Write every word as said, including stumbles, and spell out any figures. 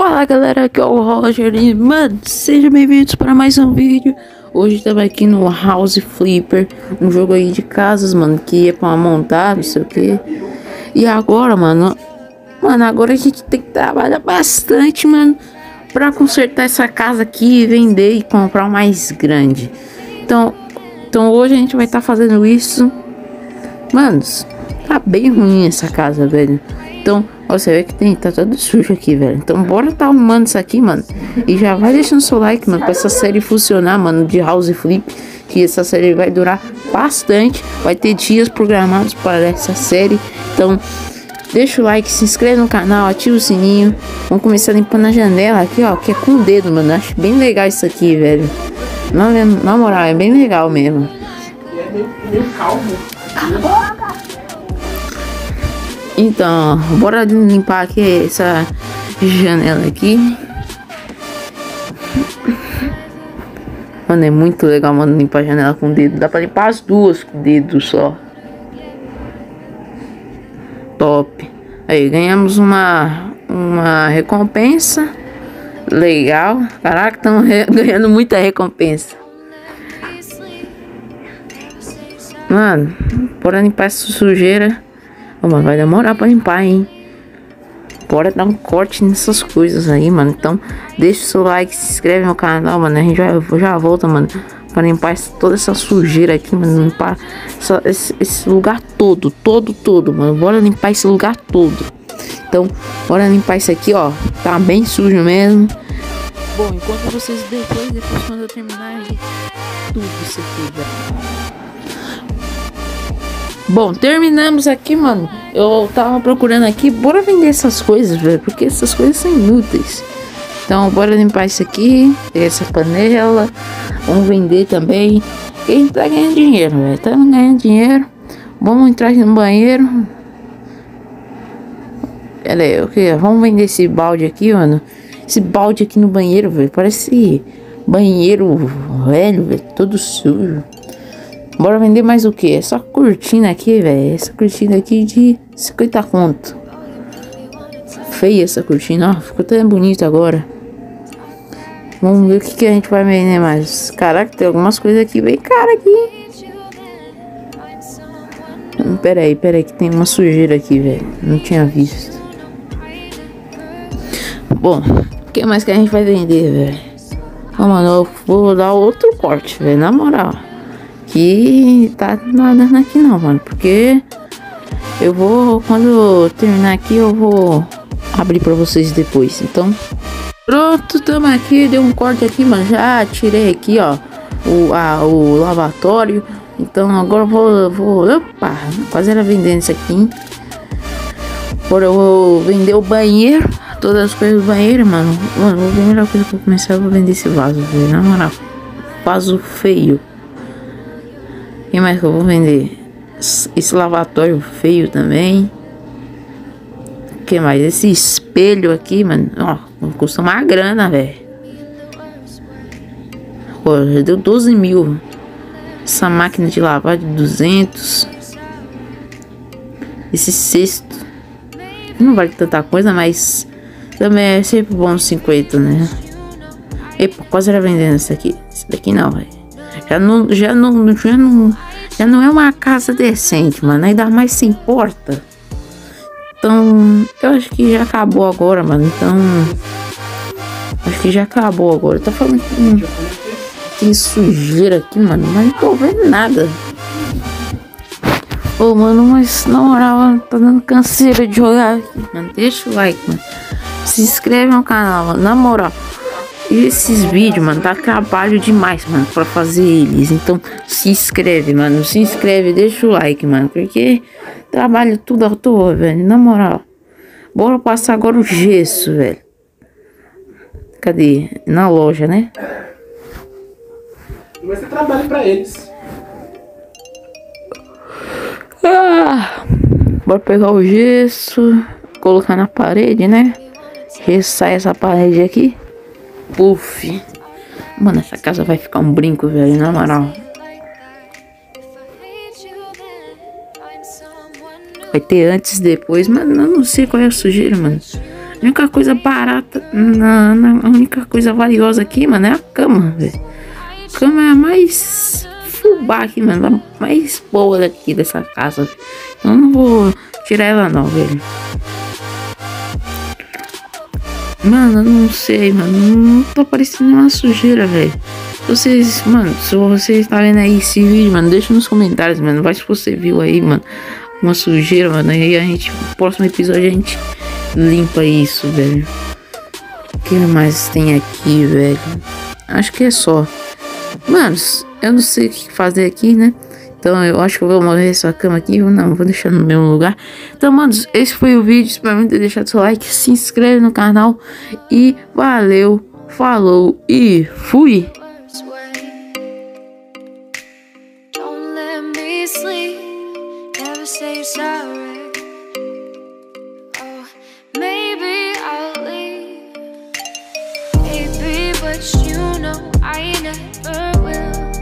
Fala galera, aqui é o Roger e, mano, sejam bem-vindos para mais um vídeo. Hoje estamos aqui no House Flipper, um jogo aí de casas, mano, que é pra montar, não sei o que. E agora, mano, mano, agora a gente tem que trabalhar bastante, mano, pra consertar essa casa aqui, vender e comprar uma mais grande. Então, então hoje a gente vai estar tá fazendo isso. Mano, tá bem ruim essa casa, velho. Então, ó, você vê que tem, tá tudo sujo aqui, velho. Então, bora tá arrumando isso aqui, mano. E já vai deixando seu like, mano, pra essa série funcionar, mano, de House Flip. Que essa série vai durar bastante. Vai ter dias programados para essa série. Então, deixa o like, se inscreve no canal, ativa o sininho. Vamos começar limpando a janela aqui, ó, que é com o dedo, mano. Acho bem legal isso aqui, velho. Na, na moral, é bem legal mesmo. É meio, meio calmo. Então, bora limpar aqui essa janela aqui. Mano, é muito legal, mano, limpar a janela com o dedo. Dá pra limpar as duas com o dedo só. Top. Aí, ganhamos uma, uma recompensa. Legal. Caraca, estamos ganhando muita recompensa. Mano, bora limpar essa sujeira. Oh, mano, vai demorar pra limpar, hein? Bora dar um corte nessas coisas aí, mano. Então, deixa o seu like, se inscreve no canal, mano. A gente já, já volta, mano, pra limpar essa, toda essa sujeira aqui, mano. Limpar essa, esse, esse lugar todo, todo, todo, mano. Bora limpar esse lugar todo. Então, bora limpar isso aqui, ó. Tá bem sujo mesmo. Bom, enquanto vocês depois, depois quando eu terminar de tudo isso aqui, velho. Bom, terminamos aqui, mano. Eu tava procurando aqui. Bora vender essas coisas, velho, porque essas coisas são inúteis. Então, bora limpar isso aqui. Essa panela. Vamos vender também. Porque a gente tá ganhando dinheiro, velho. Tá ganhando dinheiro. Vamos entrar aqui no banheiro. Pera aí, okay. Vamos vender esse balde aqui, mano. Esse balde aqui no banheiro, velho. Parece banheiro velho, velho. Todo sujo. Bora vender mais o que? Essa cortina aqui, velho. Essa cortina aqui de cinquenta conto. Feia essa cortina, ó. Ficou tão bonito agora. Vamos ver o que, que a gente vai vender mais. Caraca, tem algumas coisas aqui bem caras aqui. Pera aí, pera aí, que tem uma sujeira aqui, velho. Não tinha visto. Bom, o que mais que a gente vai vender, velho? Ó, mano, eu vou dar outro corte, velho. Na moral. Que tá nada aqui não, mano, porque eu vou, quando eu terminar aqui, eu vou abrir pra vocês depois. Então, pronto, tamo aqui, deu um corte aqui, mano, já tirei aqui, ó, o, a, o lavatório. Então agora eu vou, vou, opa, fazer a vendendo isso aqui. Agora eu vou vender o banheiro, todas as coisas do banheiro, mano. Mano, a primeira coisa que eu vou começar, eu vou vender esse vaso, velho, na moral, vaso feio. O que mais que eu vou vender? Esse lavatório feio também. O que mais? Esse espelho aqui, mano. Ó, custa uma grana, velho. Pô, já deu doze mil. Essa máquina de lavar de duzentos. Esse cesto. Não vale tanta coisa, mas também é sempre bom cinquenta, né? Epa, quase era vendendo esse aqui. Esse daqui não, velho. Já não, já não, já não, já não é uma casa decente, mano. Ainda mais sem porta. Então, eu acho que já acabou agora, mano. Então, acho que já acabou agora. Tá falando que hum, tem sujeira aqui, mano. Mas não tô vendo nada. Ô, mano, mas na moral, tá dando canseira de jogar aqui, mano. Deixa o like, mano. Se inscreve no canal, mano. Na moral. E esses vídeos, mano, tá trabalho demais, mano, pra fazer eles. Então, se inscreve, mano. Se inscreve, deixa o like, mano. Porque trabalho tudo à toa, velho. Na moral. Bora passar agora o gesso, velho. Cadê? Na loja, né? Vai ser trabalho pra eles. Ah, bora pegar o gesso. Colocar na parede, né? Gessar essa parede aqui. Puf. Mano, essa casa vai ficar um brinco, velho, na moral. Vai ter antes e depois, mas eu não sei qual é a sujeira, mano. A única coisa barata, na, na, a única coisa valiosa aqui, mano, é a cama, velho. A cama é a mais fubá aqui, mano, a mais boa daqui dessa casa. Então eu não vou tirar ela não, velho. Mano, eu não sei, mano, não tá parecendo uma sujeira, velho. Vocês, mano, se você está vendo aí esse vídeo, mano, deixa nos comentários, mano. Vai se você viu aí, mano, uma sujeira, mano. Aí a gente, no próximo episódio, a gente limpa isso, velho. O que mais tem aqui, velho? Acho que é só. Mano, eu não sei o que fazer aqui, né? Então eu acho que eu vou morrer essa cama aqui. Não, vou deixar no mesmo lugar. Então, mano, esse foi o vídeo. Espero muito ter deixado seu like. Se inscreve no canal. E valeu, falou e fui! Sleep, never say sorry. Oh, maybe I'll leave, maybe, but you know I never will.